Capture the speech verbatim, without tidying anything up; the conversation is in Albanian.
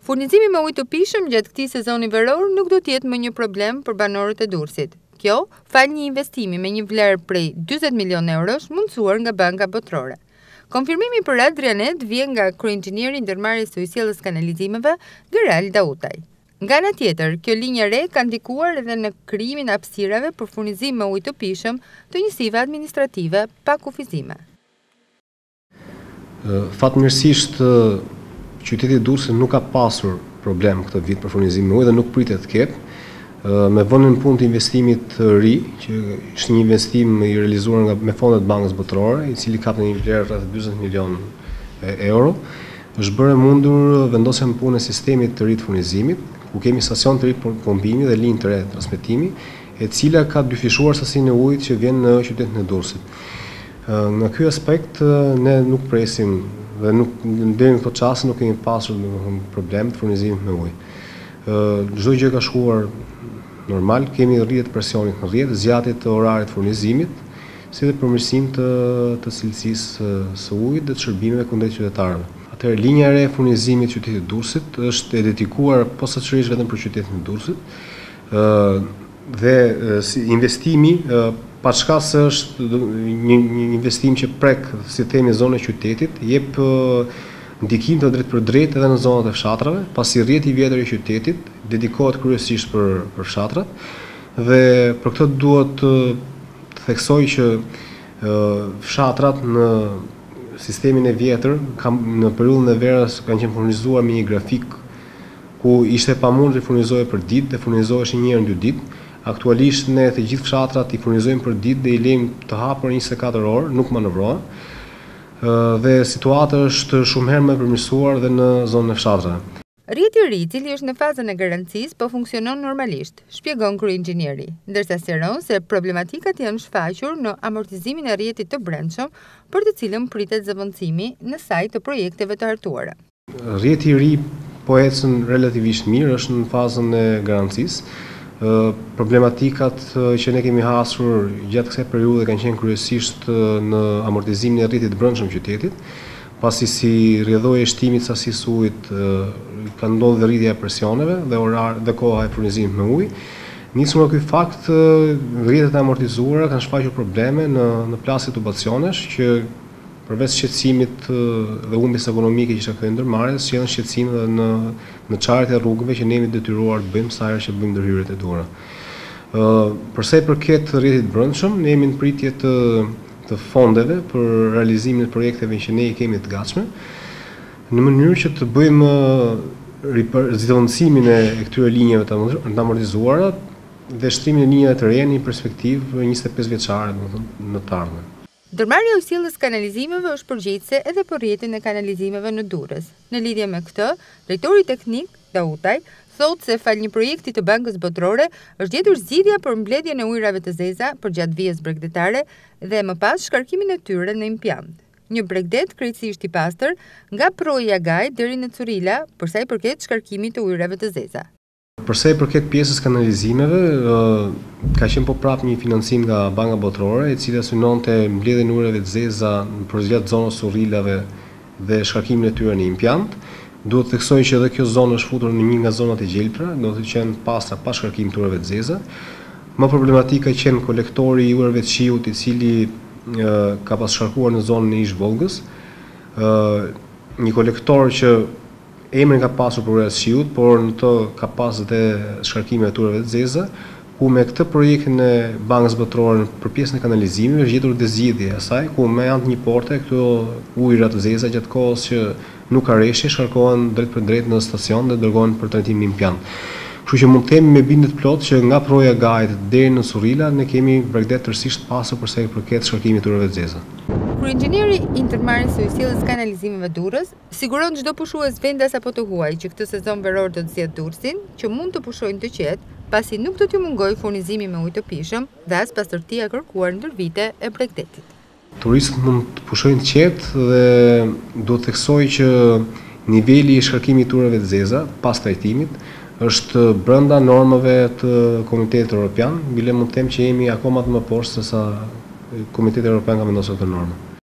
Furnizimi me ujë të pishëm gjatë këtij sezoni veror nuk do të jetë më një problem për banorët e Durrësit. Kjo, fal një investimi me një vlerë prej dyzet milion eurosh mundësuar nga Banka Botërore. Konfirmimi për Adrianet vjen nga kryeingjieri i ndërmarrjes së ujësiellës kanalizimeve, Geral Dautaj. Nga ana tjetër, kjo linjë re ka ndikuar edhe në krijimin e hapësirave për furnizim me ujë të pishëm të njësive administrative pa kufizime. Fatmirësisht, qyteti i Durrësit nuk ka pasur problem këtë vit për furnizim me ujë dhe nuk pritet të ketë. Me vënien punë të investimit të ri, që është një investim i realizuar nga me fondet Bankës Botërore, i cili ka një vlerë rreth dyzet milion euro, është bërë mundur vendosja në punë e sistemit të ri të furnizimit, ku kemi stacion të ri pompimi dhe linjë të re transmetimi, e cila ka dyfishuar sasinë e ujit që vjen në qytetin e Durrësit. Në ky aspekt ne nuk presim dhe nuk deri në këtë çast nuk kemi pasur problem të furnizimit me ujë. Çdo gjë ka shkuar normal, kemi rrjedhje të presionit në rrjet, zgjatje të orarit të furnizimit, si dhe përmirësim të, të cilësisë së ujit dhe të shërbimeve kundrejt qytetarëve. Atëherë, linja e re e furnizimit të qytetit të Durrësit është e dedikuar posaçërisht vetëm për qytetin e Durrësit, dhe si investimi pa çka se është një, një investim që prek, si themi, zonën e qytetit, jep ndikim të drejt për drejt edhe në zonat e fshatrave, pasi rrjeti i vjetër i qytetit dedikohet kryesisht për, për fshatrat, dhe për këtë duhet të theksoj që fshatrat në sistemin e vjetër, kam, në periudhën e verës kanë qenë furnizuar me një grafik ku ishte pamundur të furnizohej për ditë dhe furnizohej një herë në dy ditë. Aktualisht ne të gjithë fshatrat i furnizojmë për ditë dhe i lejmë të hapur njëzet e katër orë, nuk manovrohen. Dhe situata është shumë herë më përmirësuar dhe në zonën e fshatrave. Rrjeti i ri, i cili është në fazën e garancisë, po funksionon normalisht, shpjegon kryeinxhinieri, ndërsa sqaron se problematikat janë shfaqur në amortizimin e rrjetit të brendshëm, për të cilën pritet zëvendësimi në sajt të projekteve të hartuara. Rrjeti i ri po ecën relativisht mirë, është në fazën e garancisë. Problematikat që ne kemi hasur gjatë kësaj periudhe kanë qenë kryesisht në amortizimin e rrjetit të brendshëm qytetit, pasi si rrjedhoi e shtimit sasisë ujit ka ndodhur rritja e presioneve dhe orar dhe koha e furnizimit me ujë. Nisur nga ky fakt, rrjetet e amortizuara kanë shfaqur probleme në në plasje tubacionesh që përveç shqetësimit dhe humbjes ekonomike që ishte këtë ndërmarrjes, sjellën shqetësim edhe në në çarjet e rrugëve që ne jemi detyruar të bëjmë sa herë që bëjmë ndërhyrjet e duhura. Ë, për sa i përket rrjetit brendshëm, ne jemi në pritje të të fondeve për realizimin e projekteve që ne i kemi të gatshme, në mënyrë që të bëjmë zëvendësimin e këtyre linjave të amortizuara dhe shtrimin e linjave të reja në një perspektivë njëzet e pesë vjeçare, domethënë në të ardhmen. Ndërmarrja e ujësiellës kanalizimeve është përgjegjëse edhe për rrjetin e kanalizimeve në Durrës. Në lidhje me këtë, drejtori teknik Dautaj thotë se fal një projekti të Bankës Botërore është gjetur zgjidhja për mbledhjen e ujrave të zeza përgjatë vijës bregdetare dhe më pas shkarkimin e tyre në impiant. Një bregdet krejtësisht i pastër nga Proja Gaj deri në Curila, për sa i përket shkarkimit të ujrave të zeza. Për sa i përket pjesës kanalizimeve, ka qenë po prap një financim nga Banka Botërore, e cila synonte mbledhjen e ujrave të zeza përgjatë zonës Urrilave dhe shkarkimin e tyre në impiant. Duhet të theksoj që edhe kjo zonë është futur në një nga zonat e gjelpra, do të qenë pastra pa shkarkim të ujrave të zeza. Më problematika ka qenë kolektori i ujrave të shiut, i cili ka pas shkarkuar në zonën e Ish Volgës. Një kolektor që emrin ka pasur për ujrat e shiut, por në të ka pas dhe shkarkime të ujrave të zeza, ku me këtë projektin e Bankës Botërore për pjesën e kanalizimeve është gjetur dhe zgjidhje e saj, ku me anë të një porte këto ujrat të zeza gjatë kohës që nuk ka reshje, shkarkohen drejt për drejt në stacion dhe dërgohen për trajtim në impiant. Kështu që mund të themi me bindje plot që nga Proja Gajt deri në Curila ne kemi bregdet tërësisht pasur për sa i përket shkarkimit të ujrave të zeza. Kryeinxhinieri i ndërmarrjes së ujësiellës kanalizimeve Durrës siguron çdo pushues vendas apo të huaj që këtë sezon veror do të zgjedh Durrësin, që mund të pushojnë të qetë, pasi nuk do t'ju mungojë furnizimi me ujë të pishëm dhe as pastërtia e kërkuar ndër vite e bregdetit. Turistët mund të pushojnë të qetë dhe do të theksoj që niveli i shkarkimit të ujrave të zeza pas trajtimit është brenda normave të Komitetit Evropian, bile mund të them që jemi akoma të më poshtë se sa Komiteti Evropian ka vendosur këtë normë.